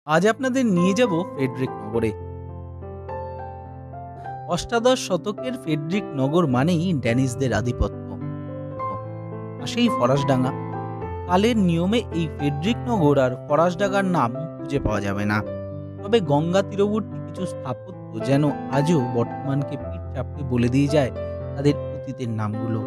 আজ আপনাদের নিয়ে যাব ফেডরিক নগরে। অষ্টাদশ শতকের ফেডরিক নগর মানেই ড্যানিশদের আধিপত্য। পাশেই ফরাসডাঙ্গা। কালের নিয়মে এই ফেডরিক নগর আর ফরাসডাঙ্গার নাম খুঁজে পাওয়া যাবে না, তবে গঙ্গা তীরবর্তী কিছু স্থাপত্য যেন আজও বর্তমানকে পিঠ চাপড়ে বলে দিয়ে যায় তাদের অতীতের নামগুলো।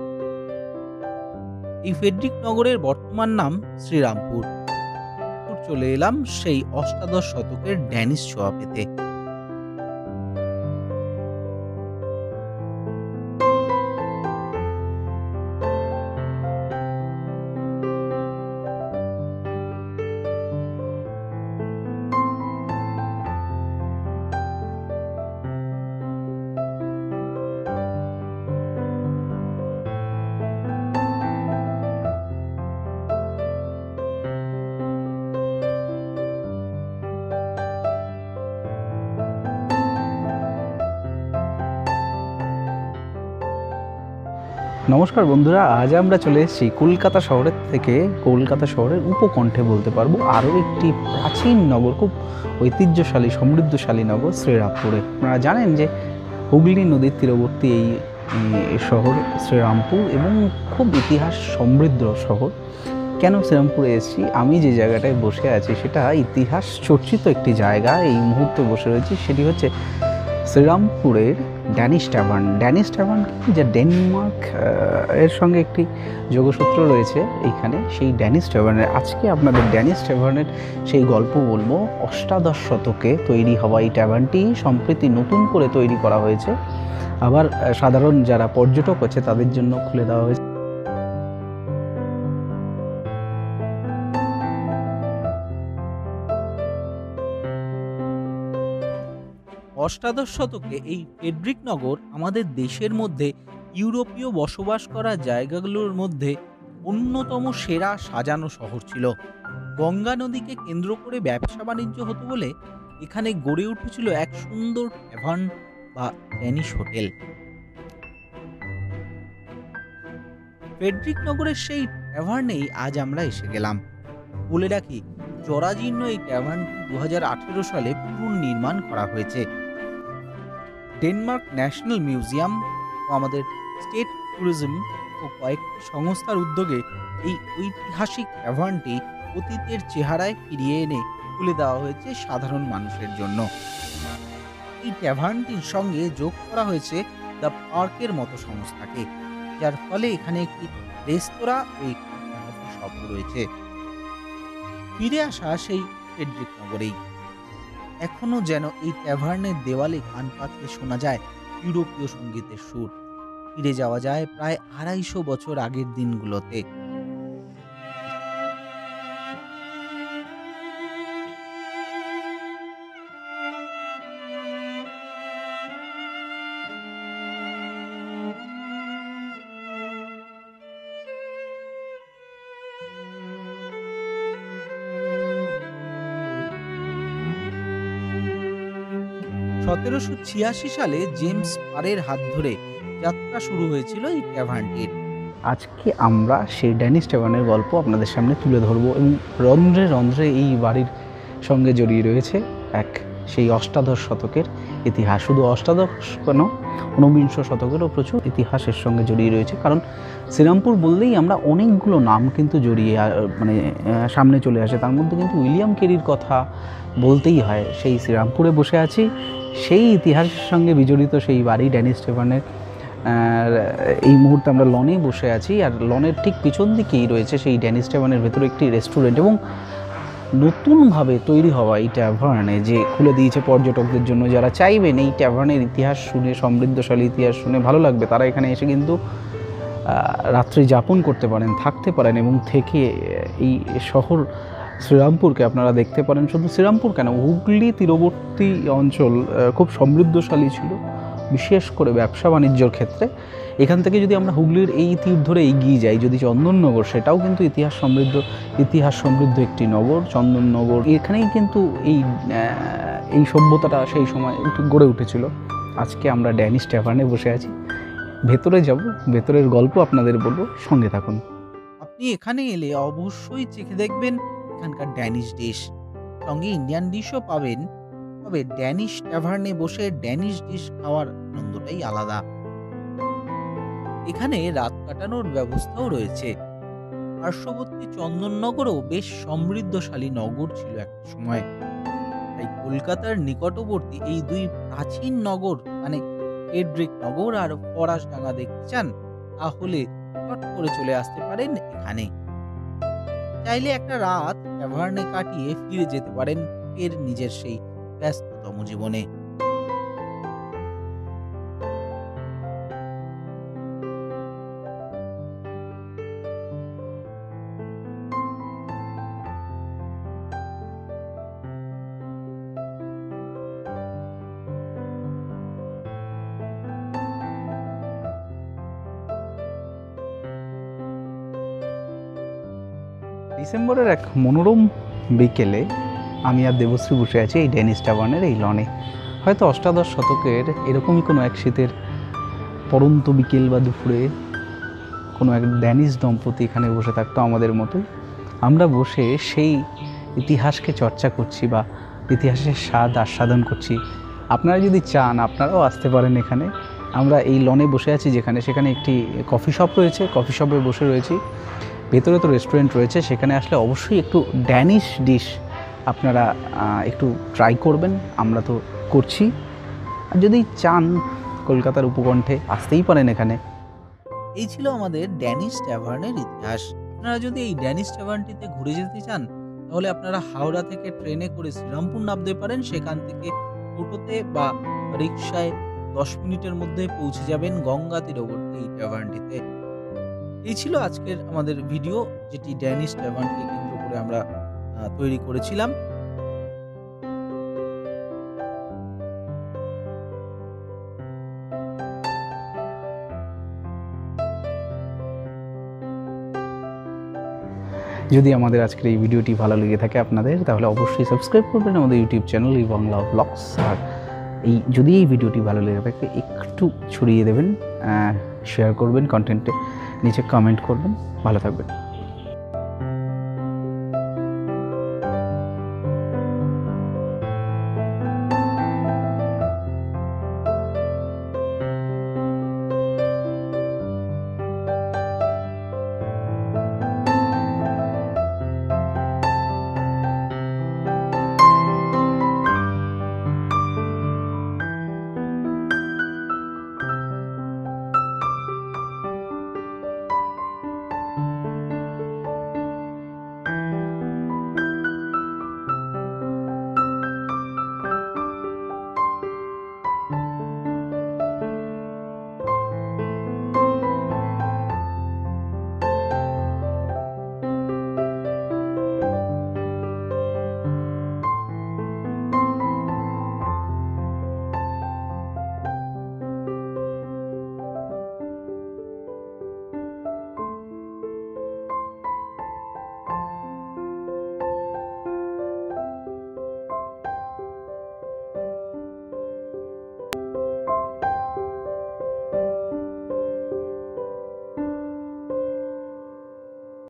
এই ফেডরিক নগরের বর্তমান নাম শ্রীরামপুর। চলে এলাম সেই অষ্টাদশ শতকের ড্যানিশ ছোঁয়া পেতে। নমস্কার বন্ধুরা, আজ আমরা চলে এসেছি কলকাতা শহরের থেকে কলকাতা শহরের উপকণ্ঠে বলতে পারবো আরও একটি প্রাচীন নগর, খুব ঐতিহ্যশালী সমৃদ্ধশালী নগর শ্রীরামপুরে। আপনারা জানেন যে হুগলি নদীর তীরবর্তী এই শহর শ্রীরামপুর এবং খুব ইতিহাস সমৃদ্ধ শহর। কেন শ্রীরামপুরে এসেছি? আমি যে জায়গাটায় বসে আছি সেটা ইতিহাস চর্চিত একটি জায়গা। এই মুহূর্তে বসে রয়েছি, সেটি হচ্ছে শ্রীরামপুরের ড্যানিশ ট্যাভার্ন। ড্যানিশ ট্যাভার্ন যা ডেনমার্ক এর সঙ্গে একটি যোগসূত্র রয়েছে এইখানে, সেই ড্যানিশ ট্যাভার্নের আজকে আপনাদের ড্যানিশ ট্যাভার্নের সেই গল্প বলবো। অষ্টাদশ শতকে তৈরি হওয়া এই ট্যাভার্নটি সম্প্রতি নতুন করে তৈরি করা হয়েছে, আবার সাধারণ যারা পর্যটক আছে তাদের জন্য খুলে দেওয়া হয়েছে। অষ্টাদশ শতকে এই ফেডরিক নগর আমাদের দেশের মধ্যে ইউরোপীয় বসবাস করা জায়গাগুলোর মধ্যে অন্যতম সেরা সাজানো শহর ছিল। গঙ্গা নদীকে কেন্দ্র করে ব্যবসা বাণিজ্য হতো বলে এখানে গড়ে উঠেছিল এক সুন্দর ট্যাভার্ন বা ড্যানিশ হোটেল। ফেডরিক নগরের সেই ট্যাভার্নেই আজ আমরা এসে গেলাম। বলে রাখি, জরাজীর্ণ এই ট্যাভার্নটি 2018 সালে পুনর্নির্মাণ করা হয়েছে। ডেনমার্ক ন্যাশনাল মিউজিয়াম ও আমাদের স্টেট ট্যুরিজম ও কয়েকটি সংস্থার উদ্যোগে এই ঐতিহাসিক ট্যাভার্নটি অতীতের চেহারায় ফিরিয়ে এনে খুলে দেওয়া হয়েছে সাধারণ মানুষের জন্য। এই ট্যাভার্নটির সঙ্গে যোগ করা হয়েছে দ্য পার্কের মতো সংস্থাকে, যার ফলে এখানে একটি রেস্তোরাঁ ও একটি কফি শপ রয়েছে। ফিরে আসা সেই ফেডরিক নগরেই এখনো যেন এই ট্যাভার্নের দেওয়ালে কান পাতলে শোনা যায় ইউরোপীয় সঙ্গীতের সুর। ফিরে যাওয়া যায় প্রায় 250 বছর আগের দিনগুলোতে। 1786 সালে জেমস পারের হাত ধরে যাত্রা শুরু হয়েছিল এই ট্যাভার্নটির। আজকে আমরা সেই ড্যানিশ ট্যাভার্নের গল্প আপনাদের সামনে তুলে ধরবো এবং রন্ধ্রে রন্ধ্রে এই বাড়ির সঙ্গে জড়িয়ে রয়েছে এক সেই অষ্টাদশ শতকের ইতিহাস। শুধু অষ্টাদশ কেন, ঊনবিংশ শতকেরও প্রচুর ইতিহাসের সঙ্গে জড়িয়ে রয়েছে। কারণ শ্রীরামপুর বললেই আমরা অনেকগুলো নাম কিন্তু জড়িয়ে সামনে চলে আসে। তার মধ্যে কিন্তু উইলিয়াম কেরির কথা বলতেই হয়। সেই শ্রীরামপুরে বসে আছি, সেই ইতিহাসের সঙ্গে বিজড়িত সেই বাড়ি ড্যানিশ ট্যাভার্নের। এই মুহূর্তে আমরা লনে বসে আছি, আর লনের ঠিক পিছন দিকেই রয়েছে সেই ড্যানিশ ট্যাভার্নের ভেতরে একটি রেস্টুরেন্ট। এবং নতুনভাবে তৈরি হওয়া এই ট্যাভার্নে যে খুলে দিয়েছে পর্যটকদের জন্য, যারা চাইবেন এই ট্যাভার্নের ইতিহাস শুনে, সমৃদ্ধশালী ইতিহাস শুনে ভালো লাগবে, তারা এখানে এসে কিন্তু রাত্রি যাপন করতে পারেন, থাকতে পারেন এবং থেকে এই শহর শ্রীরামপুরকে আপনারা দেখতে পারেন। শুধু শ্রীরামপুর কেন, হুগলি তীরবর্তী অঞ্চল খুব সমৃদ্ধশালী ছিল, বিশেষ করে ব্যবসা বাণিজ্যর ক্ষেত্রে। এখান থেকে যদি আমরা হুগলির এই তীর ধরে এগিয়ে যাই, যদি চন্দননগর, সেটাও কিন্তু ইতিহাস সমৃদ্ধ একটি নগর চন্দননগর। এখানেই কিন্তু এই সভ্যতাটা সেই সময় গড়ে উঠেছিল। আজকে আমরা ড্যানিশ ট্যাভার্নে বসে আছি, ভেতরে যাব, ভেতরের গল্প আপনাদের বলবো, সঙ্গে থাকুন। আপনি এখানে এলে অবশ্যই চেখে দেখবেন এখানকার ড্যানিশ ডিশ। সঙ্গে ইন্ডিয়ান ডিশও পাবেন। তবে ড্যানিশ ট্যাভার্নে বসে ড্যানিশ ডিশ খাওয়ার আনন্দটাই আলাদা। এখানে রাত কাটানোর ব্যবস্থাও রয়েছে। পার্শ্ববর্তী চন্দননগরও বেশ সমৃদ্ধশালী নগর ছিল একটা সময়। তাই কলকাতার নিকটবর্তী এই দুই প্রাচীন নগর মানে ফেডরিক নগর আর ফরাসডাঙ্গা দেখতে চান, তাহলে চট করে চলে আসতে পারেন এখানে। চাইলে একটা রাত ট্যাভার্নে কাটিয়ে ফিরে যেতে পারেন ফের নিজের সেই ব্যস্ততম জীবনে। ডিসেম্বরের এক মনোরম বিকেলে আমি আর দেবশ্রী বসে আছি এই ড্যানিশ ট্যাভার্নের এই লনে। হয়তো অষ্টাদশ শতকের এরকমই কোনো এক শীতের পরন্ত বিকেল বা দুপুরে কোনো এক ড্যানিশ দম্পতি এখানে বসে থাকতো আমাদের মতোই। আমরা বসে সেই ইতিহাসকে চর্চা করছি বা ইতিহাসের স্বাদ আস্বাদন করছি। আপনারা যদি চান আপনারাও আসতে পারেন এখানে। আমরা এই লনে বসে আছি যেখানে, সেখানে একটি কফি শপ রয়েছে, কফি শপে বসে রয়েছি। ভেতরে তো রেস্টুরেন্ট রয়েছে, সেখানে আসলে অবশ্যই একটু ড্যানিশ ডিশ আপনারা একটু ট্রাই করবেন। আমরা তো করছি। আর যদি চান কলকাতার উপকণ্ঠে আসতেই পারেন এখানে। এই ছিল আমাদের ড্যানিশ ট্যাভার্নের ইতিহাস। আপনারা যদি এই ড্যানিশ ট্যাভার্নটিতে ঘুরে যেতে চান, তাহলে আপনারা হাওড়া থেকে ট্রেনে করে শ্রীরামপুর নামতে পারেন। সেখান থেকে টোটোতে বা রিক্সায় 10 মিনিটের মধ্যে পৌঁছে যাবেন গঙ্গা তীরবর্তী এই ট্যাভার্নটিতে। এই ছিল আজকের আমাদের ভিডিও, যেটি ড্যানিশ ট্যাভার্নকে কেন্দ্র করে আমরা তৈরি করেছিলাম। যদি আমাদের আজকের এই ভিডিওটি ভালো লেগে থাকে আপনাদের, তাহলে অবশ্যই সাবস্ক্রাইব করবেন আমাদের ইউটিউব চ্যানেল এই বাংলা ব্লগস। আর যদি এই ভিডিওটি ভালো লেগে থাকে একটু ছড়িয়ে দেবেন, শেয়ার করবেন, কন্টেন্টে নিচে কমেন্ট করবেন। ভালো থাকবেন।